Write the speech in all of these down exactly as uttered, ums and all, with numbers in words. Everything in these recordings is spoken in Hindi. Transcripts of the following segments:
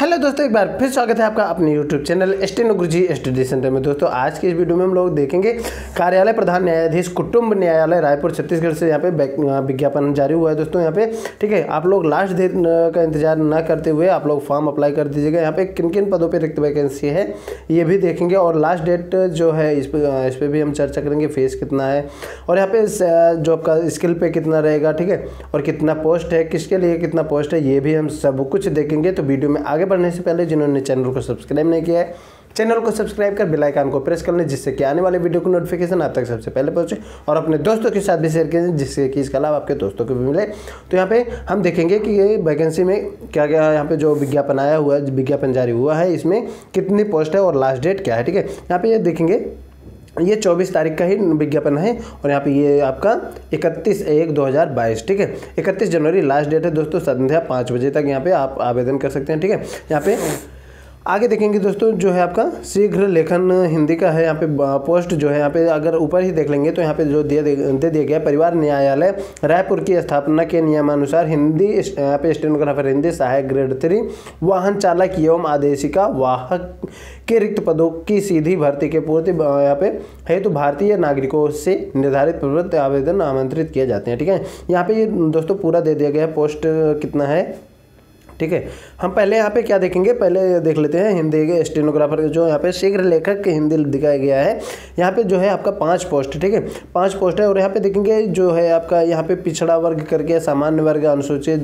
हेलो दोस्तों, एक बार फिर स्वागत है आपका अपने YouTube channel steno Guruji study centre में। दोस्तों आज की इस वीडियो में हम लोग देखेंगे कार्यालय प्रधान न्यायाधीश कुटुंब न्यायालय रायपुर छत्तीसगढ़ से यहाँ पे विज्ञापन जारी हुआ है दोस्तों। यहाँ पे ठीक है, आप लोग लास्ट डेट का इंतजार न करते हुए आप लोग फॉर्म अप्लाई कर दीजिएगा। यहाँ पे किन किन पदों पर रिक्त वैकेंसी है ये भी देखेंगे और लास्ट डेट जो है इस पर इस पर भी हम चर्चा करेंगे। फीस कितना है और यहाँ पे जो आपका स्किल पे कितना रहेगा, ठीक है, और कितना पोस्ट है, किसके लिए कितना पोस्ट है, ये भी हम सब कुछ देखेंगे। तो वीडियो में आगे बढ़ने से पहले जिन्होंने चैनल को सब्सक्राइब नहीं किया है, चैनल को सब्सक्राइब कर बेल आइकन को प्रेस कर लें, जिससे कि आने वाले वीडियो की नोटिफिकेशन आप तक सबसे पहले पहुंचे और अपने दोस्तों के साथ भी शेयर करें, जिससे कि इसका लाभ आपके दोस्तों को भी मिले। तो यहाँ पे हम देखेंगे कि ये वैकेंसी में क्या क्या यहाँ पे जो विज्ञापन आया हुआ है, विज्ञापन जारी हुआ है, इसमें कितनी पोस्ट है और लास्ट डेट क्या है। ठीक है, यहाँ पे ये देखेंगे ये चौबीस तारीख का ही विज्ञापन है और यहाँ पे ये आपका इकतीस एक दो हज़ार बाईस, ठीक है, इकतीस जनवरी लास्ट डेट है दोस्तों। संध्या पाँच बजे तक यहाँ पे आप आवेदन कर सकते हैं। ठीक है, यहाँ पे आगे देखेंगे दोस्तों जो है आपका शीघ्र लेखन हिंदी का है। यहाँ पे पोस्ट जो है यहाँ पे अगर ऊपर ही देख लेंगे तो यहाँ पे जो दिया दे दिया गया परिवार न्यायालय रायपुर की स्थापना के नियमानुसार हिंदी यहाँ पे स्टेनोग्राफर हिंदी सहायक ग्रेड थ्री वाहन चालक एवं आदेशिका वाहक के रिक्त पदों की सीधी भर्ती के पूर्ति यहाँ पे हेतु तो भारतीय नागरिकों से निर्धारित प्रवृत्ति आवेदन आमंत्रित किए जाते हैं। ठीक है, यहाँ पे ये दोस्तों पूरा दे दिया गया है पोस्ट कितना है। ठीक है, हम पहले यहाँ पे क्या देखेंगे, पहले देख लेते हैं हिंदी के स्टेनोग्राफर जो यहाँ पे शीघ्र लेखक हिंदी दिखाया गया है। यहाँ पे जो है आपका पांच पोस्ट, ठीक है, पांच पोस्ट है और यहाँ पे देखेंगे जो है आपका यहाँ पे पिछड़ा वर्ग करके सामान्य वर्ग अनुसूचित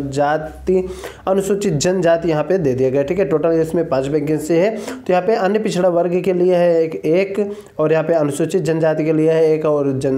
जाति अनुसूचित जनजाति यहाँ पे दे दिया गया। ठीक है, टोटल इसमें पाँच वैकेंसी है। तो यहाँ पे अन्य पिछड़ा वर्ग के लिए है एक एक और यहाँ पे अनुसूचित जनजाति के लिए है एक और जन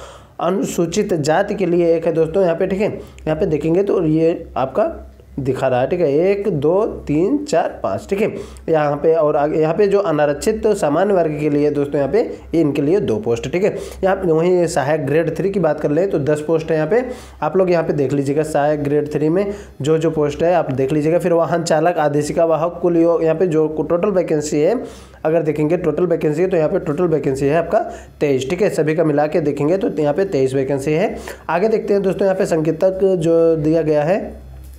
अनुसूचित जाति के लिए एक है दोस्तों यहाँ पे। ठीक है, यहाँ पे देखेंगे तो ये आपका दिखा रहा है। ठीक है, एक दो तीन चार पाँच, ठीक है, यहाँ पे और आगे यहाँ पे जो अनारक्षित तो सामान्य वर्ग के लिए दोस्तों यहाँ पे इनके लिए दो पोस्ट। ठीक है, यहाँ पे वहीं सहायक ग्रेड थ्री की बात कर लें तो दस पोस्ट है यहाँ पे। आप लोग यहाँ पे देख लीजिएगा सहायक ग्रेड थ्री में जो जो पोस्ट है आप देख लीजिएगा। फिर वाहन चालक आदेशिका वाहक कुल यहाँ पे जो टोटल वैकेंसी है, अगर देखेंगे टोटल वैकेंसी है तो यहाँ पे टोटल वैकेंसी है आपका तेईस। ठीक है, सभी का मिला के देखेंगे तो यहाँ पे तेईस वैकेंसी है। आगे देखते हैं दोस्तों यहाँ पे संकेतक जो दिया गया है।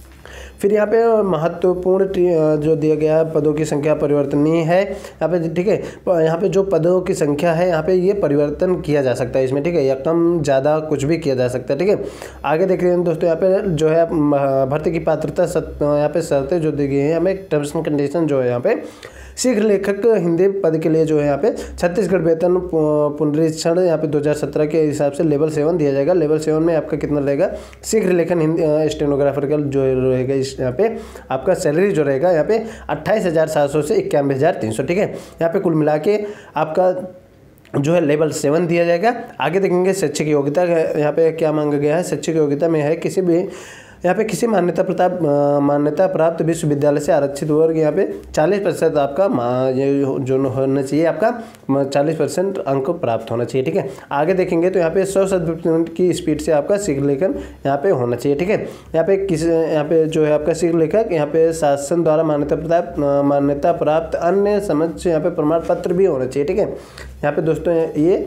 फिर यहाँ पे महत्वपूर्ण जो दिया गया है पदों की संख्या परिवर्तनीय है यहाँ पे। ठीक है, यहाँ पे जो पदों की संख्या है यहाँ पे ये परिवर्तन किया जा सकता है इसमें। ठीक है, या कम ज़्यादा कुछ भी किया जा सकता है। ठीक है, आगे देख रहे हैं दोस्तों यहाँ पे जो है भर्ती की पात्रता यहाँ पे शर्तें जो दी गई हैं, हमें टर्म्स एंड कंडीशन जो है यहाँ पे शीघ्र लेखक हिंदी पद के लिए जो है यहाँ पे छत्तीसगढ़ वेतन पुनरीक्षण यहाँ पे दो हज़ार सत्रह के हिसाब से लेवल सेवन दिया जाएगा। लेवल सेवन में आपका कितना रहेगा, शीघ्र लेखन हिंदी स्टेनोग्राफर का जो रहेगा इस यहाँ पे आपका सैलरी जो रहेगा यहाँ पे अट्ठाईस हज़ार सात सौ से इक्यानवे हज़ार तीन सौ। ठीक है, यहाँ पे कुल मिला के आपका जो है लेवल सेवन दिया जाएगा। आगे देखेंगे शैक्षिक योग्यता यहाँ पे क्या मांगा गया है। शैक्षिक योग्यता में है किसी भी यहाँ पे किसी मान्यता प्राप्त मान्यता प्राप्त विश्वविद्यालय से आरक्षित वर्ग यहाँ पे चालीस प्रतिशत आपका ये जो होना चाहिए, आपका चालीस परसेंट अंक प्राप्त होना चाहिए। ठीक है, आगे देखेंगे तो यहाँ पे सौ मिनट की स्पीड से आपका शीघ्र लेखन यहाँ पे होना चाहिए। ठीक है, यहाँ पे किस यहाँ पे जो है आपका शीघ्र लेखक यहाँ पे शासन द्वारा मान्यता प्राप्त मान्यता प्राप्त अन्य समझ यहाँ पे प्रमाण पत्र भी होना चाहिए। ठीक है, यहाँ पे दोस्तों ये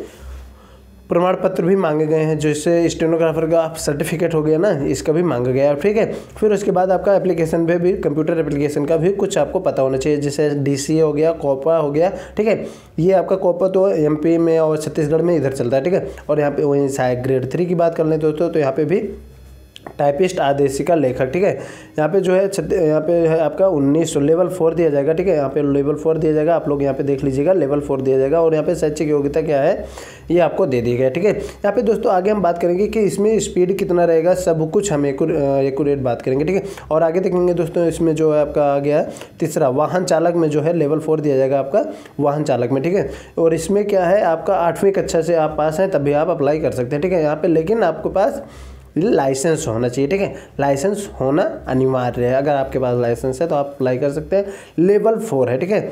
प्रमाण पत्र भी मांगे गए हैं, जैसे स्टेनोग्राफर का सर्टिफिकेट हो गया ना, इसका भी मांगा गया है। ठीक है, फिर उसके बाद आपका एप्लीकेशन पे भी कंप्यूटर एप्लीकेशन का भी कुछ आपको पता होना चाहिए, जैसे डीसीए हो गया, कोपा हो गया। ठीक है, ये आपका कोपा तो एमपी में और छत्तीसगढ़ में इधर चलता है। ठीक है, और यहाँ पे वहीं सहायक ग्रेड थ्री की बात कर लें दोस्तों तो यहाँ पे भी टाइपिस्ट आदेशिका लेखक। ठीक है, यहाँ पे जो है यहाँ पे है आपका उन्नीस सौ लेवल फोर दिया जाएगा। ठीक है, यहाँ पे लेवल फोर दिया जाएगा, आप लोग यहाँ पे देख लीजिएगा लेवल फोर दिया जाएगा। और यहाँ पे शैक्षिक योग्यता क्या है ये आपको दे दी गया। ठीक है, यहाँ पे दोस्तों आगे हम बात करेंगे कि इसमें स्पीड कितना रहेगा, सब कुछ हम एक्यूरेट बात करेंगे। ठीक है, और आगे देखेंगे दोस्तों इसमें जो है आपका आ गया तीसरा वाहन चालक में जो है लेवल फोर दिया जाएगा आपका वाहन चालक में। ठीक है, और इसमें क्या है आपका आठवीं कक्षा से आप पास हैं तभी आप अप्लाई कर सकते हैं। ठीक है, यहाँ पे लेकिन आपके पास लाइसेंस होना चाहिए। ठीक है, लाइसेंस होना अनिवार्य है। अगर आपके पास लाइसेंस है तो आप अप्लाई कर सकते हैं। लेवल फोर है। ठीक है,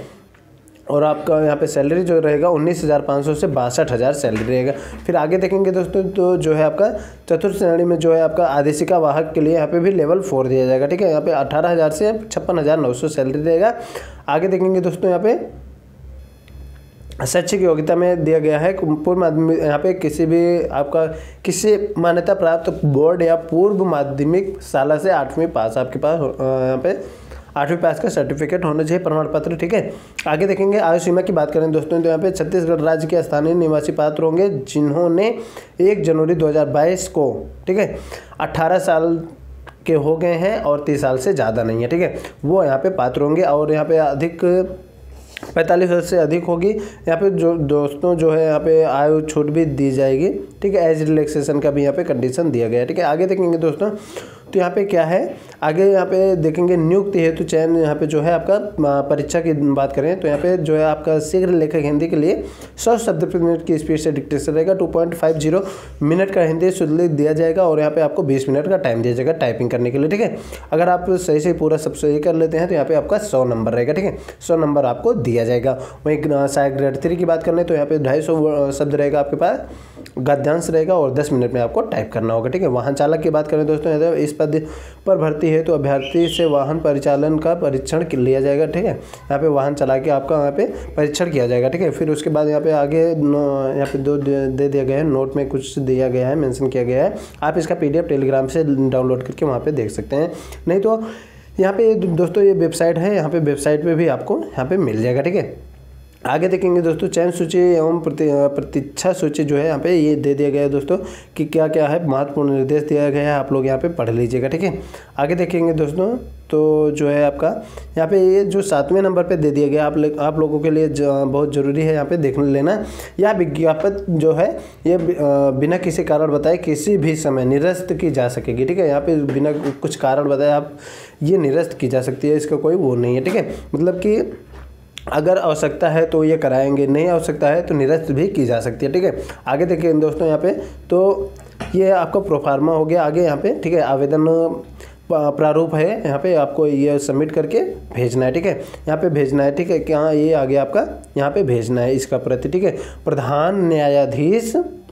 और आपका यहाँ पे सैलरी जो रहेगा उन्नीस हज़ार पाँच सौ से बासठ हज़ार सैलरी रहेगा। फिर आगे देखेंगे दोस्तों तो जो है आपका चतुर्थ श्रेणी में जो है आपका आदेशिका वाहक के लिए यहाँ पे भी लेवल फोर दिया जाएगा। ठीक है, यहाँ पे अठारह हज़ार से छप्पन हज़ार नौ सौ सैलरी रहेगा। आगे देखेंगे दोस्तों यहाँ पे शैक्षिक योग्यता में दिया गया है पूर्व माध्यमिक, यहाँ पे किसी भी आपका किसी मान्यता प्राप्त बोर्ड या पूर्व माध्यमिक शाला से आठवीं पास आपके पास यहाँ पे आठवीं पास का सर्टिफिकेट होना चाहिए, प्रमाण पत्र। ठीक है, आगे देखेंगे आयु सीमा की बात करें दोस्तों तो यहाँ पे छत्तीसगढ़ राज्य के स्थानीय निवासी पात्र होंगे जिन्होंने एक जनवरी दो हज़ार बाईस को, ठीक है, अट्ठारह साल के हो गए हैं और तीस साल से ज़्यादा नहीं है, ठीक है, वो यहाँ पे पात्र होंगे। और यहाँ पे अधिक पैंतालीस वर्ष से अधिक होगी यहाँ पे जो दोस्तों जो है यहाँ पे आयु छूट भी दी जाएगी। ठीक है, एज रिलैक्सेशन का भी यहाँ पे कंडीशन दिया गया है। ठीक है, आगे देखेंगे दोस्तों तो यहाँ पे क्या है, आगे यहाँ पे देखेंगे नियुक्ति हेतु चयन। यहाँ पे जो है आपका परीक्षा की बात करें तो यहाँ पे जो है आपका शीघ्र लेखक हिंदी के लिए सौ शब्द प्रति मिनट की स्पीड से डिक्टेशन रहेगा। Two point five zero minute का हिंदी शुल्क दिया जाएगा और यहाँ पे आपको बीस मिनट का टाइम दिया जाएगा टाइपिंग करने के लिए। ठीक है, अगर आप सही से पूरा सब सही कर लेते हैं तो यहाँ पे आपका सौ नंबर रहेगा। ठीक है, सौ नंबर आपको दिया जाएगा। वहीं सहायक ग्रेड थ्री की बात कर लें तो यहाँ पे ढाई सौ शब्द रहेगा आपके पास, गद्यांश रहेगा और दस मिनट में आपको टाइप करना होगा। ठीक है, वाहन चालक की बात करें दोस्तों इस पद पर भर्ती है तो अभ्यर्थी से वाहन परिचालन का परीक्षण लिया जाएगा। ठीक है, यहाँ पे वाहन चला के आपका यहाँ पे परीक्षण किया जाएगा। ठीक है, फिर उसके बाद यहाँ पे आगे यहाँ पे दो दे दिया गया है, नोट में कुछ दिया गया है, मेंशन किया गया है। आप इसका पीडीएफ टेलीग्राम से डाउनलोड करके वहाँ पे देख सकते हैं, नहीं तो यहाँ पे दोस्तों ये वेबसाइट है, यहाँ पे वेबसाइट पे भी आपको यहाँ पे मिल जाएगा। ठीक है, आगे देखेंगे दोस्तों चयन सूची एवं प्रति प्रतीक्षा सूची जो है यहाँ पे ये दे दिया गया है दोस्तों कि क्या क्या है, महत्वपूर्ण निर्देश दिया गया है, आप लोग यहाँ पे पढ़ लीजिएगा। ठीक है, आगे देखेंगे दोस्तों तो जो है आपका यहाँ पे ये जो सातवें नंबर पे दे दिया गया आप ले, आप लोगों के लिए बहुत ज़रूरी है यहाँ पे देख लेना। यह विज्ञापन जो है ये बिना किसी कारण बताए किसी भी समय निरस्त की जा सकेगी। ठीक है, यहाँ पे बिना कुछ कारण बताए आप ये निरस्त की जा सकती है, इसका कोई वो नहीं है। ठीक है, मतलब कि अगर आवश्यकता है तो ये कराएंगे, नहीं आवश्यकता है तो निरस्त भी की जा सकती है। ठीक है, आगे देखिए दोस्तों यहाँ पे तो ये आपका प्रोफार्मा हो गया। आगे यहाँ पे ठीक है आवेदन प्रारूप है, यहाँ पे आपको ये सबमिट करके भेजना है। ठीक है, यहाँ पे भेजना है। ठीक है, क्या ये आगे आपका यहाँ पे भेजना है इसका प्रति। ठीक है, प्रधान न्यायाधीश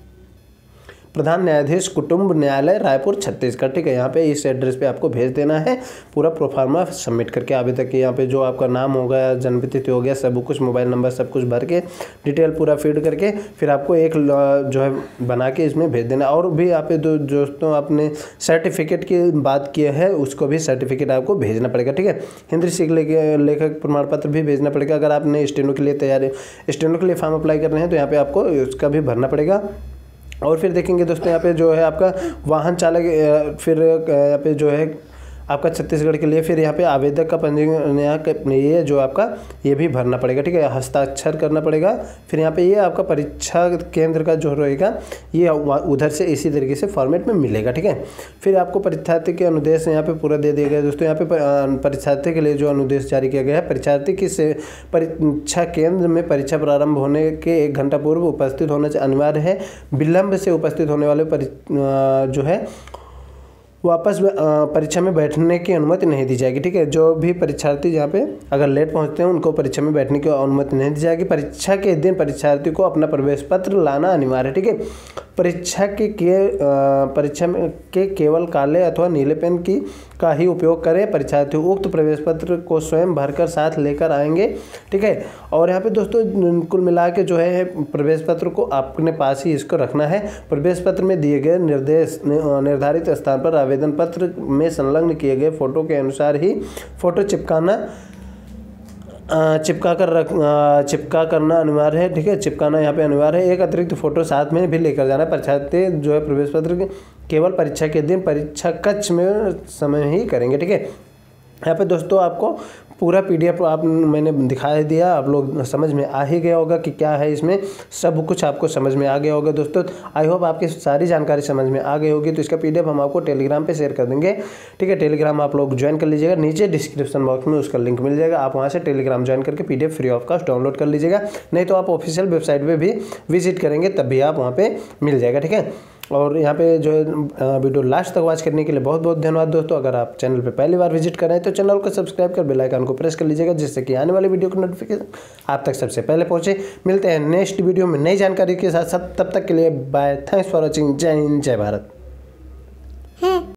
प्रधान न्यायाधीश कुटुंब न्यायालय रायपुर छत्तीसगढ़। ठीक है, यहाँ पे इस एड्रेस पे आपको भेज देना है पूरा प्रोफार्मा सबमिट करके। अभी तक यहाँ पे जो आपका नाम होगा, जन्मतिथि हो गया, सब कुछ, मोबाइल नंबर सब कुछ भर के डिटेल पूरा फीड करके फिर आपको एक जो है बना के इसमें भेज देना। और भी यहाँ पे जो दोस्तों आपने सर्टिफिकेट की बात की है उसको भी सर्टिफिकेट आपको भेजना पड़ेगा। ठीक है, हिंदी सीख लेखक प्रमाण पत्र भी भेजना पड़ेगा। अगर आपने स्टेनो के लिए तैयारी स्टेनो के लिए फॉर्म अप्लाई कर रहे हैं तो यहाँ पे आपको उसका भी भरना पड़ेगा। और फिर देखेंगे दोस्तों यहाँ पे जो है आपका वाहन चालक, फिर यहाँ पे जो है आपका छत्तीसगढ़ के लिए फिर यहाँ पे आवेदक का पंजीकरण ये जो आपका ये भी भरना पड़ेगा। ठीक है, हस्ताक्षर करना पड़ेगा। फिर यहाँ पे ये आपका परीक्षा केंद्र का जो रहेगा ये उधर से इसी तरीके से फॉर्मेट में मिलेगा। ठीक है, फिर आपको परीक्षार्थी के अनुदेश यहाँ पे पूरा दे दिया गया दोस्तों। यहाँ पे परीक्षार्थी के लिए जो अनुदेश जारी किया गया है, परीक्षार्थी की से परीक्षा केंद्र में परीक्षा प्रारंभ होने के एक घंटा पूर्व उपस्थित होना अनिवार्य है। विलम्ब से उपस्थित होने वाले जो है वापस परीक्षा में बैठने की अनुमति नहीं दी जाएगी। ठीक है, जो भी परीक्षार्थी यहाँ पे अगर लेट पहुँचते हैं उनको परीक्षा में बैठने की अनुमति नहीं दी जाएगी। परीक्षा के दिन परीक्षार्थी को अपना प्रवेश पत्र लाना अनिवार्य है। ठीक है, परीक्षा के के परीक्षा में के केवल काले अथवा नीले पेन की का ही उपयोग करें। परीक्षार्थी उक्त प्रवेश पत्र को स्वयं भरकर साथ लेकर आएंगे। ठीक है, और यहाँ पे दोस्तों कुल मिला के जो है प्रवेश पत्र को अपने पास ही इसको रखना है। प्रवेश पत्र में दिए गए निर्देश निर्धारित स्थान पर आवेदन पत्र में संलग्न किए गए फोटो के अनुसार ही फोटो चिपकाना चिपका कर रख चिपका करना अनिवार्य है। ठीक है, चिपकाना यहाँ पे अनिवार्य है। एक अतिरिक्त फोटो साथ में भी लेकर जाना है। परीक्षार्थी जो है प्रवेश पत्र केवल परीक्षा के दिन परीक्षा कक्ष में समय ही करेंगे। ठीक है, यहाँ पे दोस्तों आपको पूरा पीडीएफ आप मैंने दिखा दिया, आप लोग समझ में आ ही गया होगा कि क्या है इसमें, सब कुछ आपको समझ में आ गया होगा दोस्तों। आई होप आपकी सारी जानकारी समझ में आ गई होगी। तो इसका पीडीएफ हम आपको टेलीग्राम पे शेयर कर देंगे। ठीक है, टेलीग्राम आप लोग ज्वाइन कर लीजिएगा, नीचे डिस्क्रिप्शन बॉक्स में उसका लिंक मिल जाएगा। आप वहाँ से टेलीग्राम ज्वाइन करके PDF free of cost download कर लीजिएगा, नहीं तो आप ऑफिशियल वेबसाइट पर भी विजिट करेंगे तब भी आप वहाँ पर मिल जाएगा। ठीक है, और यहाँ पे जो है वीडियो लास्ट तक वॉच करने के लिए बहुत बहुत धन्यवाद दोस्तों। अगर आप चैनल पे पहली बार विजिट कर रहे हैं तो चैनल को सब्सक्राइब कर बेल आइकन को प्रेस कर लीजिएगा, जिससे कि आने वाली वीडियो की नोटिफिकेशन आप तक सबसे पहले पहुंचे। मिलते हैं नेक्स्ट वीडियो में नई जानकारी के साथ साथ, तब तक के लिए बाय, थैंक्स फॉर वॉचिंग, जय हिंद, जय भारत।